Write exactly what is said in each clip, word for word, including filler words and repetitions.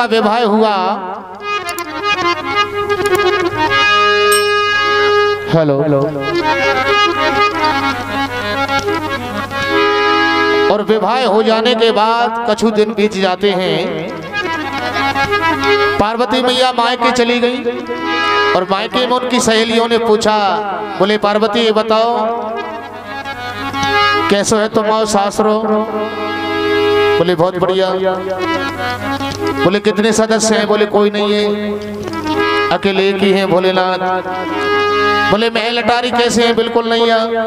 विवाह हुआ। हेलो और विवाह हो जाने के बाद कुछ दिन बीत जाते हैं। पार्वती मैया मायके चली गई और मायके में उनकी सहेलियों ने पूछा, बोले पार्वती ये बताओ कैसे है तुम और सासरो? बोले बहुत बढ़िया। बोले कितने सदस्य हैं? बोले कोई नहीं है, अकेले एक ही हैं भोलेनाथ। बोले महल अटारी कैसे हैं? बिल्कुल नहीं है।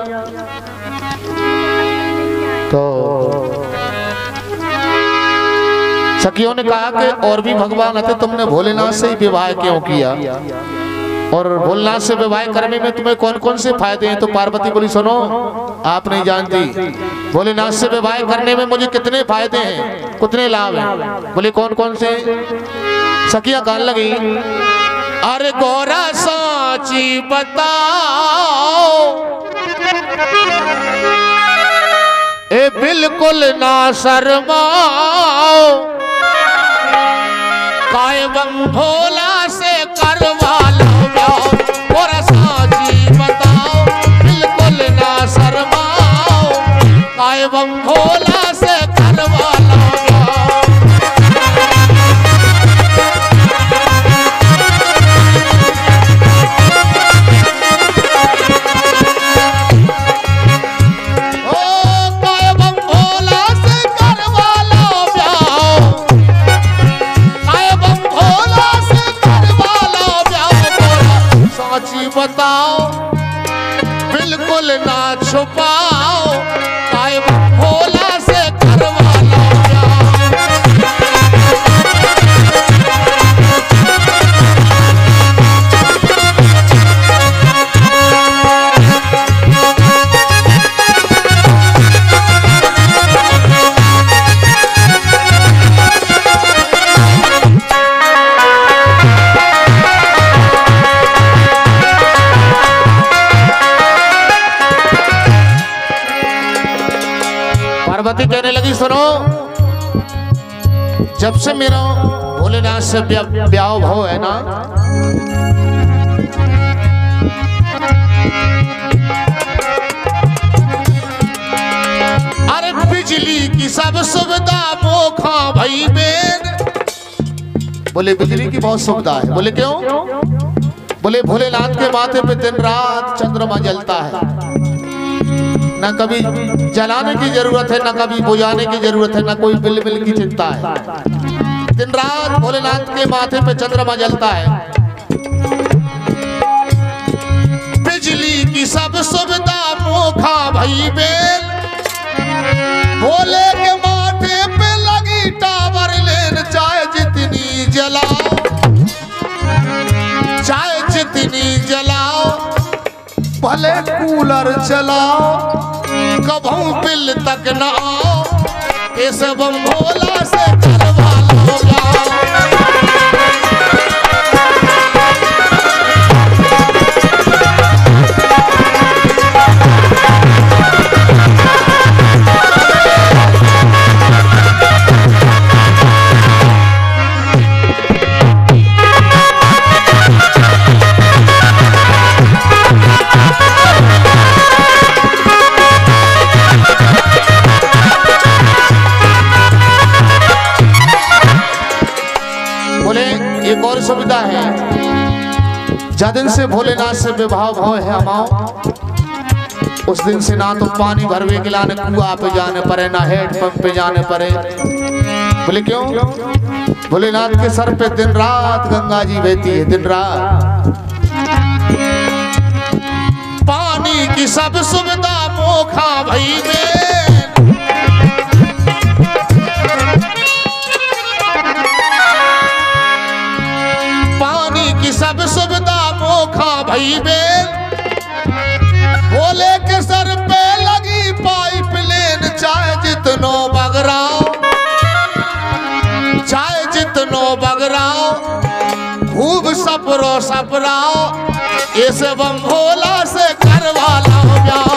तो सखियों ने कहा कि और भी भगवान थे, तुमने भोलेनाथ से ही विवाह क्यों किया और भोलेनाथ से विवाह करने में तुम्हें कौन कौन से फायदे हैं? तो पार्वती बोली सुनो आप नहीं जानती, भोलेनाथ से विवाह करने में मुझे कितने फायदे हैं, कितने लाभ हैं। बोले कौन कौन से? सखियां कहने लगी, अरे गौरा साची बताओ, ए बिल्कुल ना शर्माओ, कायम भोला से करवा लो ब्याह। गौरा साची बताओ, बिल्कुल ना शर्माओ, कायम भोला से करवा लो ब्याह। बताओ बिल्कुल ना छुपाओ, कायम भोला से करवा लो पार्वती कहने लगी सुनो, जब से मेरा भोलेनाथ से ब्याह भाव है ना, अरे बिजली की सब सुविधा मोखा भाई बेन। बोले बिजली की बहुत सुविधा है। बोले क्यों? बोले भोलेनाथ के माथे पे दिन रात चंद्रमा जलता है, ना कभी जलाने की जरूरत है, ना कभी बुझाने की जरूरत है, ना कोई बिल बिल की चिंता है। दिन रात भोलेनाथ के माथे पे चंद्रमा जलता है। बिजली की सब सुविधा मोखा भई बेल, भोले के माथे पे लगी टावर लेन। चाहे जितनी जलाओ, चाहे जितनी जलाओ, भले कूलर चलाओ, कभू बिल तक न आओ, ये सब भोला से करवा लो ब्याह। एक और सुविधा है, जिस दिन से भोलेनाथ से विवाह भाव है हमाओ, उस दिन से ना तो पानी भरवे के लाने कुआं पे जाने पड़े, ना हेड पंप पे जाने पड़े। बोले क्यों? भोलेनाथ के सर पे दिन रात गंगा जी बहती है, दिन रात। पानी की सब सुविधा मोखा भई में, सब सुविधा मोखा भई बेल। भोले के सर पे लगी पाइप लेन। चाहे जितनो बगराओ, चाहे जितनो बगराओ, खूब सपरो सपराओ, ये सब भोला से करवा लो ब्याह।